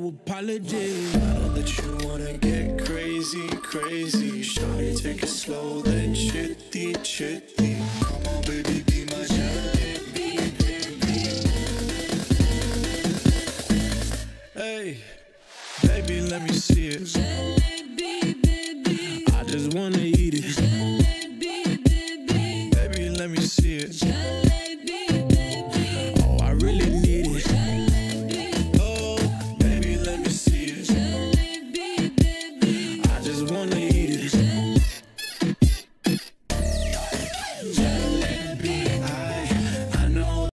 apology. I know that you wanna get crazy, crazy. Shawty, take it slow, then chitty, chitty. Come on, baby, be my jalebi. Hey, baby, let me see it. I just wanna eat it. Baby, let me see it.